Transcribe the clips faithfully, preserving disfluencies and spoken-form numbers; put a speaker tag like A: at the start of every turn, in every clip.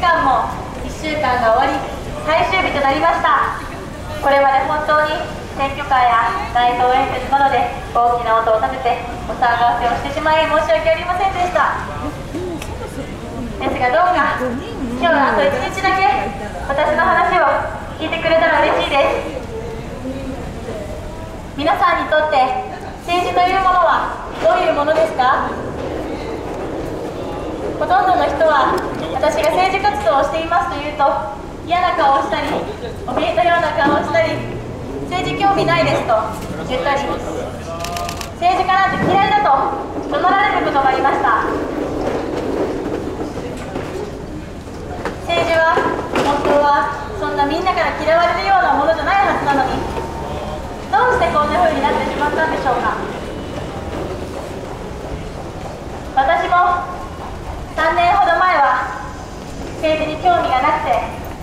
A: 間もいっしゅうかんが終わり、最終日となりました。これまで本当に選挙カーや街頭演説などで大きな音を立ててお騒がせをしてしまい申し訳ありませんでした。ですがどうか今日はあといちにちだけ私の話を聞いてくれたら嬉しいです。皆さんにとって政治というものはどういうものですか？ほとんどの人は私が政治活動をしていますと言うと嫌な顔をしたり、怯えたような顔をしたり、政治興味ないですと言ったり、政治家なんて嫌いだと怒鳴られることがありました。政治は本当はそんなみんなから嫌われるようなものじゃないはずなのに、どうしてこんな風になってしまったんでしょうか。私もさんねんほど前は政治に興味がなくて、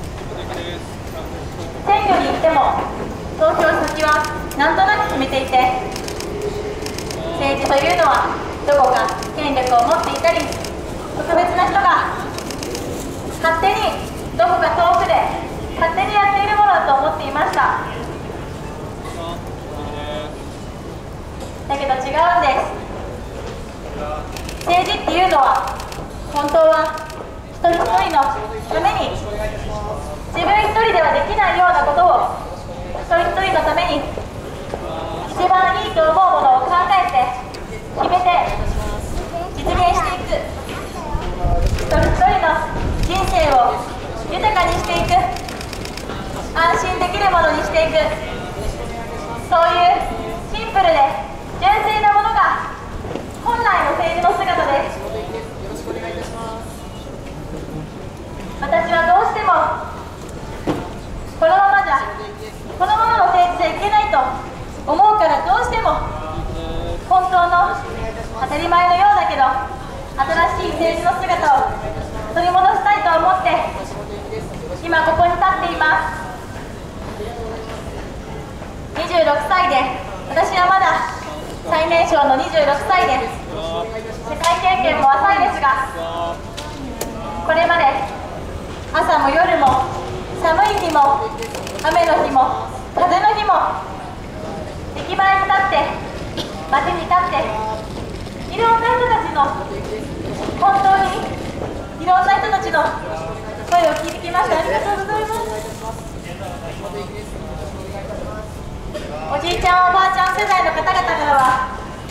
A: 選挙に行っても投票先はなんとなく決めていて、政治というのはどこか権力を持っていたり特別な人が勝手にどこか遠くで勝手にやっているものだと思っていました。だけど違うんです。政治っていうのは本当は一人一人のために、自分一人ではできないようなことを一人一人のために一番いいと思うものを考えて決めて実現していく、一人一人の人生を豊かにしていく、安心できるものにしていく、そういうシンプルで純粋なものが本来の政治の姿です。私はどうしてもこのままじゃこのままの政治じゃいけないと思うから、どうしても本当の当たり前のようだけど新しい政治の姿を取り戻したいと思って今ここに立っています。にじゅうろくさいで、私はまだ最年少のにじゅうろくさいです。世界経験も浅いですが、これまで朝も夜も寒い日も雨の日も風の日も駅前に立って街に立っていろんな人たちの本当にいろんな人たちの声を聞いてきました。ありがとうございます。おじいちゃんおばあちゃん世代の方々からは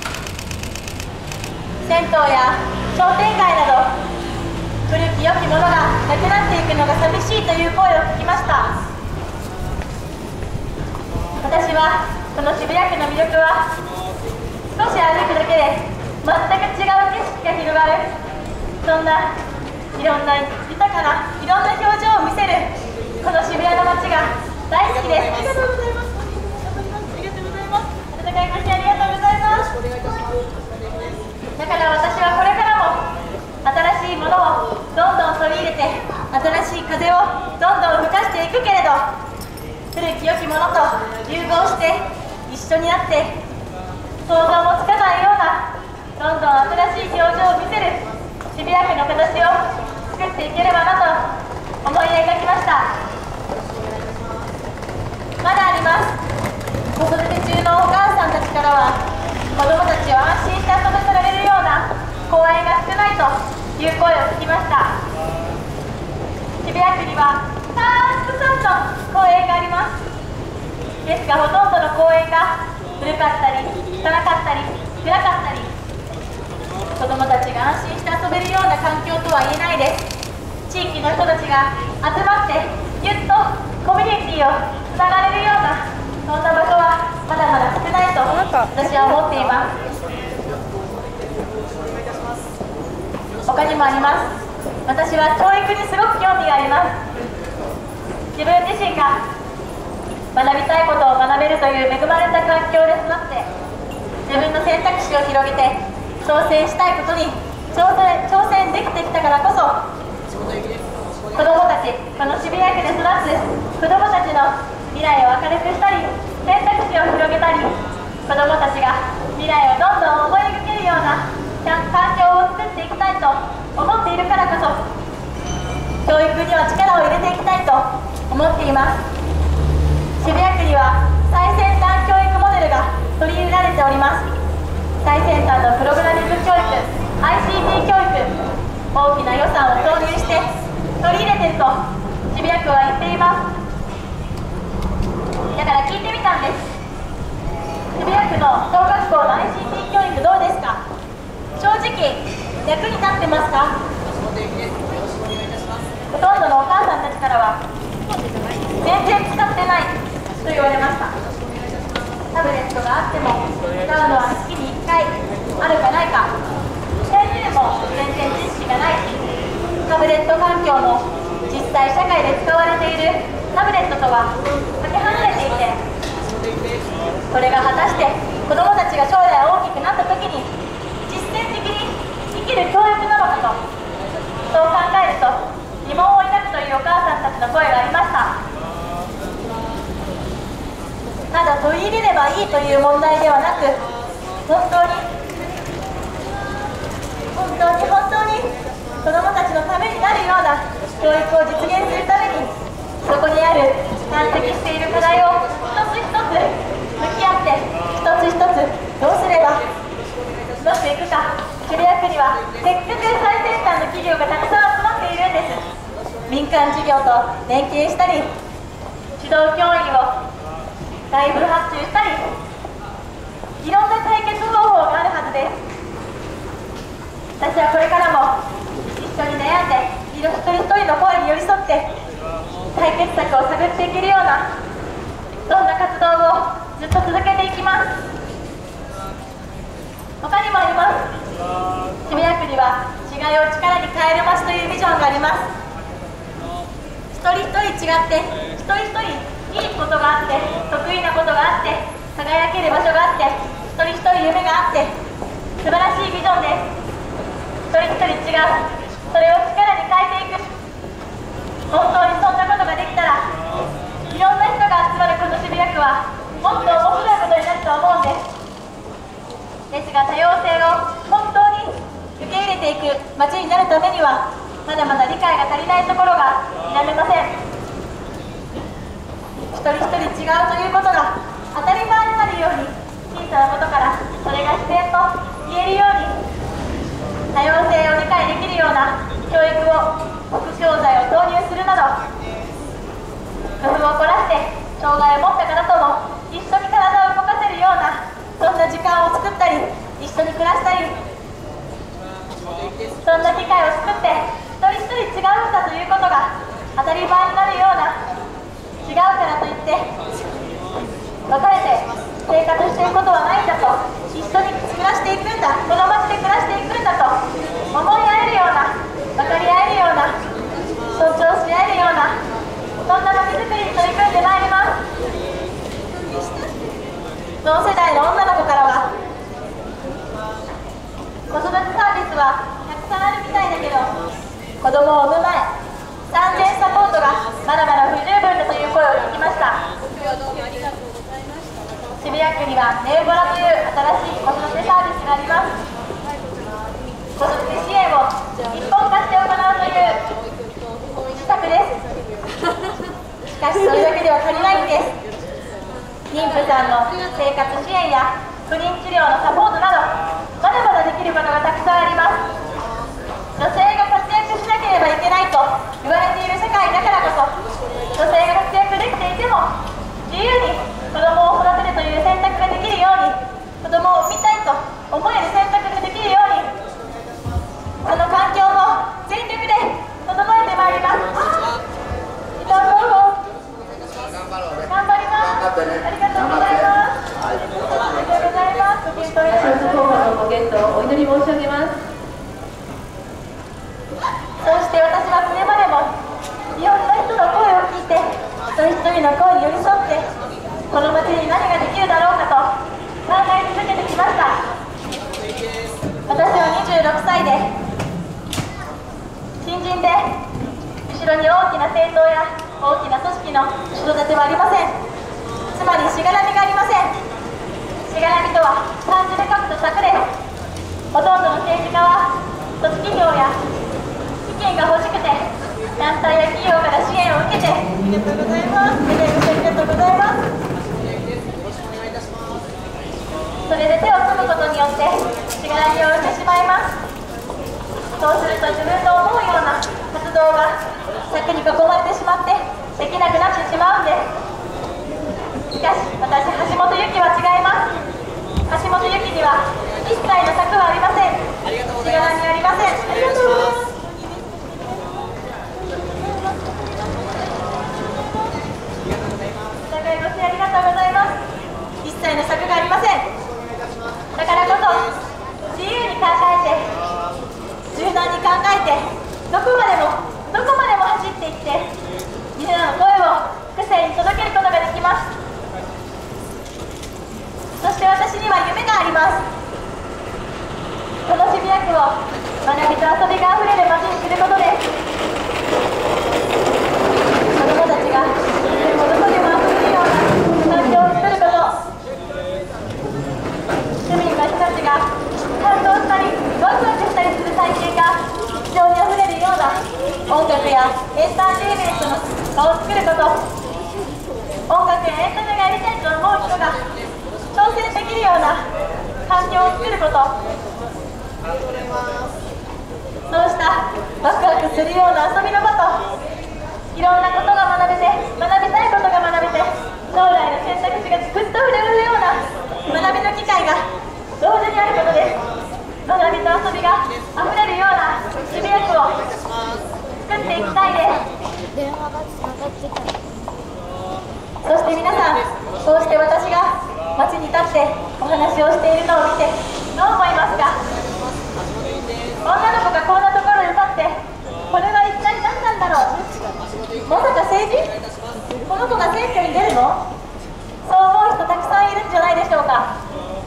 A: 銭湯や商店街など古き良きものがなくなっていくのが寂しいという声を聞きました。私はこの渋谷区の魅力は少し歩くだけで全く違う景色が広がる、そんないろんな豊かないろんな表情を見せるこの渋谷の街が大好きです。ありがとうございます。ありがとうございます。温かいご支援ありがとうございます。だから私はこれからも新しいものをどんどん取り入れて新しい風をどんどん吹かしていくけれど、古き良きものと融合して一緒になって想像もつかないようなどんどん新しい表情を見せる渋谷区の形を作っていければなと思い描きました。まだあります。子育て中のお母さんたちからは子どもたちを安心して遊ばせられるような公園が少ないという声を聞きました。渋谷区にはたくさんの公園があります。ですがほとんどの公園が古かったり汚かったり暗かったり、子どもたちが安心して遊べるような環境とは言えないです。地域の人たちが集まってぎゅっとコミュニティをつながれるようなそんな場所はまだまだ少ないと私は思っています。他にもあります。私は教育にすごく興味があります。自分自身が学びたいことを学べるという恵まれた環境で育って自分の選択肢を広げて挑戦したいことに挑戦、挑戦できてきたからこそ、子どもたち、この渋谷区で育つ子どもたちの未来を明るくしたり選択肢を広げたり、子どもたちが未来をどんどん思い描けるような環境を作っていきたいと思っているからこそ、 教育には力を入れていきたいと思っています。渋谷区には最先端教育モデルが取り入れられております。最先端のプログラミング教育、 アイシーティー 教育、大きな予算を投入して取り入れていると渋谷区は言っています。だから聞いてみたんです。渋谷区の小学校の アイシーティー 教育どうですか？正直役に立ってますか？ほとんどのお母さんたちからは全然使ってないと言われました。タブレットがあっても使うのは月にいっかいあるかないか、先生も全然知識がないし、タブレット環境も実際社会で使われているタブレットとはかけ離れていて、これが果たして子どもたちが将来大きくなった時に実践的に生きる教育なのかと、そう考えると疑問を抱くというお母さんたちの声がありました。ただ取り入れればいいという問題ではなく、本当に本当に本当に子どもたちのためになるような教育を実現するために、そこにある山積している課題を一つ一つ向き合って、一つ一つどうすればうまくいくか。渋谷区にはせっかく最先端の企業がたくさん集まっているんです。民間事業と連携したり、指導教員を外部発注したり、いろんな解決方法があるはずです。私はこれからも一緒に悩んで、一人一人の声に寄り添って解決策を探っていけるような、そんな活動をずっと続けていきます。他にもあります。渋谷区には違いを力に変える街というビジョンがあります。一人一人違って、一人一人いいことがあって、得意なことがあって、輝ける場所があって、一人一人夢があって、素晴らしいビジョンです。一人一人違う、それを力に変えていく。本当にそんなことができたら、いろんな人が集まるこの渋谷区はもっと面白いことになると思うんです。ですが多様性を本当に受け入れていく街になるためには、まだまだ理解が足りないところが否めません。一人一人違うということが当たり前になるように、小さなことからそれが自然と言えるように、多様性を理解できるような教育を、副教材を導入するなど、工夫を凝らして障害を持った方とも一緒に体を動かせるような、そんな時間を作ったり、一緒に暮らしたり、そんな機会を作って、一人一人違うんだということが当たり前になるような、違うからといって別れて生活していくことはないんだと、一緒に暮らしていくんだ、この街で暮らしていくんだと思い合えるような、分かり合えるような、尊重し合えるような、そんな街づくりに取り組んでまいります。同世代の女の子からは、子育てサービスはたくさんあるみたいだけど、子供を産む前、産前サポートがまだまだ不十分だという声を聞きました。渋谷区にはネウボラという新しい子育てサービスがあります。子育て支援を一本化して行うという施策です。しかしそれだけでは足りないんです。妊婦さんの生活支援や不妊治療のサポートなど、まだまだできることがたくさんあります。女性が活躍しなければいけないと言われている社会だからこそ、女性が活躍できていても自由に子供を育てるという選択ができるように、子供を産みたいと思える選択ができるように、その環境を全力で整えてまいります。時間どうぞ頑張ります。ありがとうございます。ありがとうございます。ご検討いただき
B: 効果のご検討お祈り申し上げます。
A: そうして私はこれまでもいろんな人の声を聞いて、一人一人の声に寄り添って、この街に何ができるだろうかと考え続けてきました。私はにじゅうろくさいで新人で、後ろに大きな政党や大きな組織の後ろ盾はありません。つまりしがらみがありません。しがらみとは漢字で書くと策です。ほとんどの政治家は組織票や資金が欲しくて団体や企業から支援を受けて、ありがとうございます。ありがとうございます。それで手を組むことによってしがらみを生んでしまいます。そうすると自分の思うような活動が柵に囲まれてしまってできなくなってしまうんです。しかし私、橋本由紀は違います。橋本由紀には一切の柵はありません。しがらみありません。ありがとうございます。お互いご視聴ありがとうございます。一切の柵がありません。だからこそ自由に考えて柔軟に考えてどこまでもどこまでも走っていってみんなの声を複製に届けることができます。そして私には夢があります。この渋谷区を学びと遊びがあふれる街にすることです。子どもたちがいつでもどこでも遊べるような環境を作ること、市民の人たちが感動したりワクワクしたりする体験が日常にあふれるような音楽やエンターテインメントの場を作ること、音楽やエンタメがやりたいと思う人が挑戦できるような環境を作ること、そうしたワクワクするような遊びの場といろんなことが学べて学びたいことが学べて将来の選択肢がぐっと広がるような学びの機会が同時にあることです。学びと遊びがあふれるような渋谷区を作っていきたいです。
C: 電話がつながってきた。
A: そして皆さん、こうして私が街に立ってお話をしているのを見てどう思いますか？女の子がこんなところに立ってこれは一体何なんだろう、まさか政治？この子が選挙に出るの？そう思う人たくさんいるんじゃないでしょうか。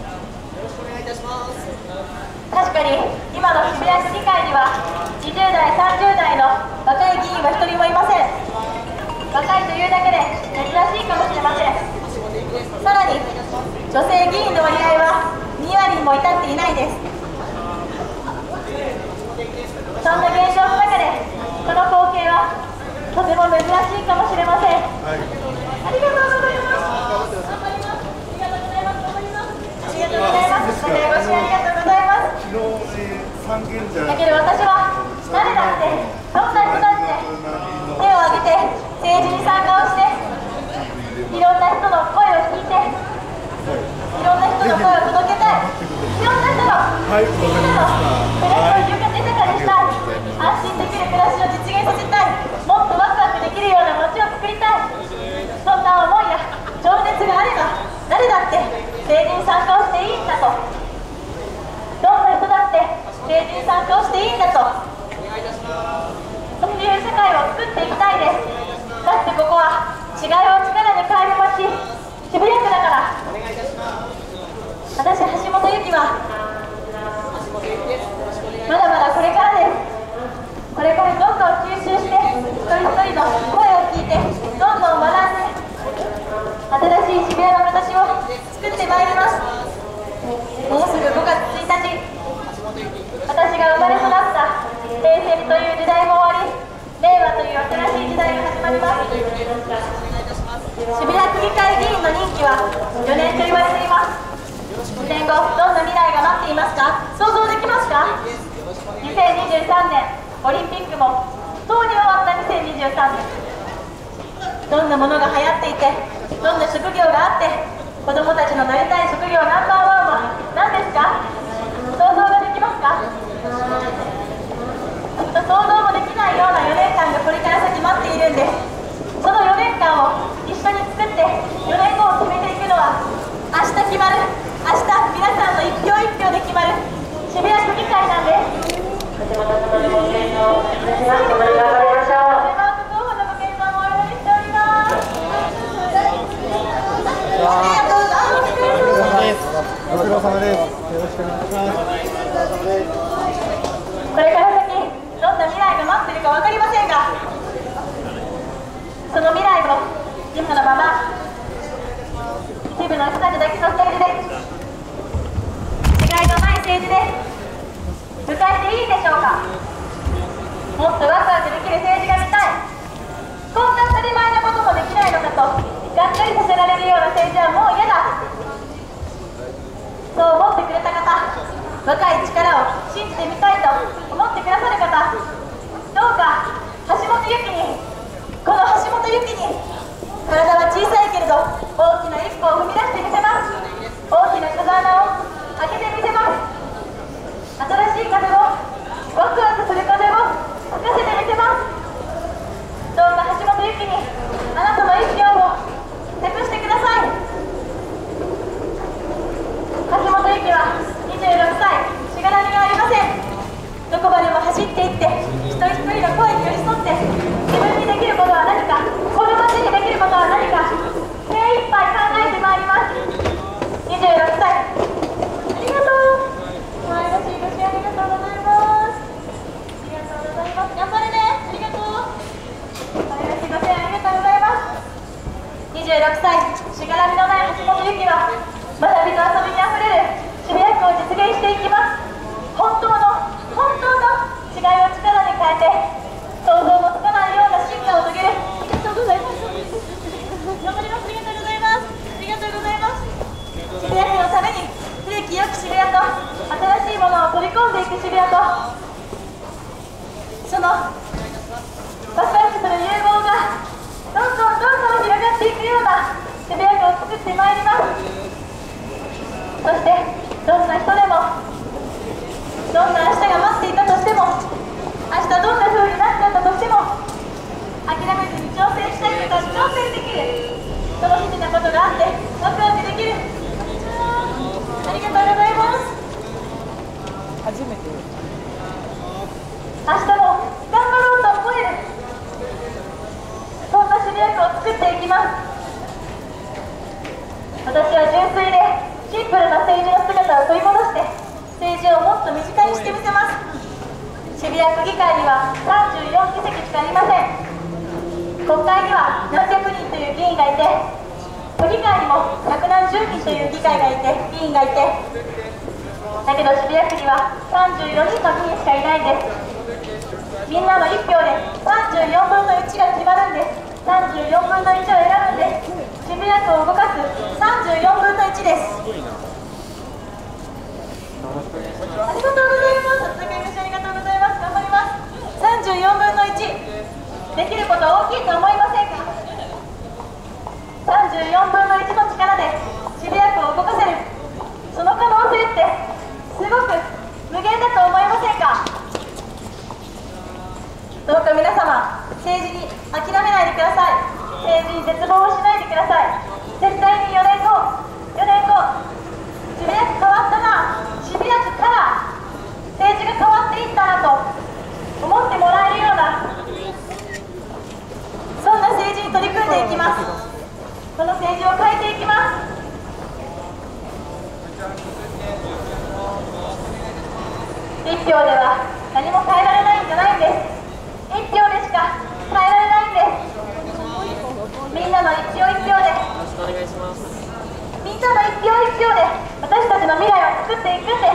A: 確かに今の渋谷区議会にはにじゅう代、さんじゅう代の若い議員は一人もいません。若いというだけで珍しいかもしれません。さらに女性議員の割合はにわりにも至っていないです。そんな現状の中でこの光景はとても珍しいかもしれません。はい、ありがとうございます。頑張ります。ありがとうございます。頑張ります。ありがとうございます。ご視聴ありがとうございます。だけど私は誰だってどんな人だって手を挙げて政治に参加をしていろんな人の声を聞いていろんな人の声を届けたい、いろんな人のみんなの暮らしを豊かにしたい、安心できる暮らしを実現させたい、もっとワクワクできるような街を作りたい、そんな思いや情熱があれば誰だって政治に参加をしていいんだと、どんな人だって政治に参加をしていいんだと、そういう世界を作っていきたいです。だってここは違いを力に変える街、渋谷区だから。私、橋本由紀はまだまだこれからです。これからどんどん吸収して一人一人の声を聞いてどんどん学んで新しい渋谷の形を作ってまいります。もうすぐごがつついたち、私が生まれ育った平成という時代も終わり、令和という新しい時代が始まります。渋谷区議会議員の任期はよねんと言われています。にねんご、どんな未来が待っていますか？想像できますか？にせんにじゅうさんねんオリンピックもとうに終わったにせんにじゅうさんねん、どんなものが流行っていてどんな職業があって子どもたちのなりたい職業ナンバーワンは何ですか？想像ができますか？きっと想像もできないようなよねんかんがこれから先待っているんです。そのよねんかんを一緒に作ってよねんごを決めていくのは明日決まる、明日皆さんの一票一票で決まる渋谷区議会なんです。橋本さんのご健闘をお願いします。頑張りましょう。デンマーク候補のご健闘もお祈りしております。ありがとうございます。
D: ご苦労様です。よろしくお願いします。
A: にじゅうろくさい、しがらみのない橋本由紀は学びと遊びにあふれる渋谷区を実現していきます。本当の本当の違いを力に変えて想像もつかないような進化を遂げる。ありがとうございます。頑張ります。ありがとうございます。ありがとうございます。渋谷区のために古き良き渋谷と新しいものを取り込んでいく渋谷と、そのワクワクする融合がどんどんどんどん広がっていくような渋谷区を作ってまいります。そしてどんな人でもどんな明日が待っていたとしても、明日どんな風になっちゃったとしても諦めずに挑戦したいことは挑戦できる。楽しみなことがあってワクワクできる。ありがとうございます。
C: 初めて
A: 明日も頑張ろうと思える、そんな渋谷区を作っていきます。私は純粋でシンプルな政治の姿を取り戻して政治をもっと身近にしてみせます。渋谷区議会にはさんじゅうよんぎせきしかありません。国会には何百人という議員がいて、都議会にも百何十人という議会がいて議員がいて、だけど渋谷区にはさんじゅうよにんの議員しかいないんです。みんなのいっぴょうでさんじゅうよんぶんのいちが決まるんです。さんじゅうよんぶんのいちを選ぶんです。渋谷区を動かすさんじゅうよんぶんのいちです。ありがとうございます。温かいご視聴ありがとうございます。頑張ります。さんじゅうよんぶんのいち、できること大きいと思いませんか。さんじゅうよんぶんのいちの力で渋谷区を動かせる、その可能性ってすごく無限だと思いませんか。どうか皆様、政治に諦めないでください。政治に絶望をしないでください。絶対によねんご、よねんご、渋谷区変わったな、渋谷区から政治が変わっていったなと思ってもらえるような、そんな政治に取り組んでいきます。この政治を変えていきます。一票では何も変えられないんじゃないんです。一票でしか変えられないんです。みんなの一票一票で、みんなの一票一票で私たちの未来を作っていくんです。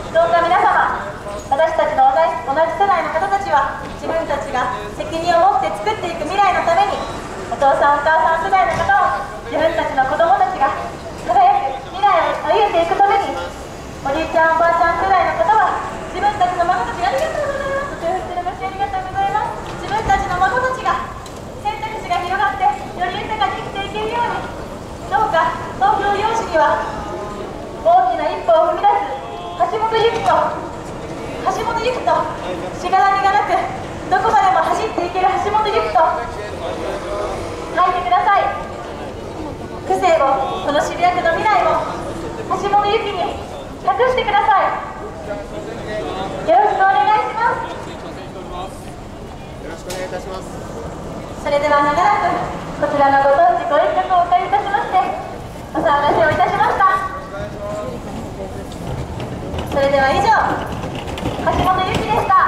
A: どうか皆様、私たちの同じ、同じ世代の方たちは自分たちが責任を持って作っていく未来のために、お父さんお母さん世代の方を自分たちの子供たちが輝く未来を歩んでいくために、おじいちゃんおばあちゃん世代の方は自分たちの孫たちが、ありがとうございます。手を振ってる虫ありがとうございます。自分たちの孫たちが選択肢が広がってより豊かに生きていけるように、どうか投票用紙には大きな一歩を踏み出す橋本由紀と橋本由紀としがらみがなくどこまでも走っていける橋本由紀と書いてください。区政を、この渋谷区の未来を橋本由紀に託してください。よろしくお願いします。
D: よろしくお願いいたします。
A: それでは長らくこちらのご当地ご一曲をお借りいたしましてお騒がせをいたしました。それでは以上、橋本由紀でした。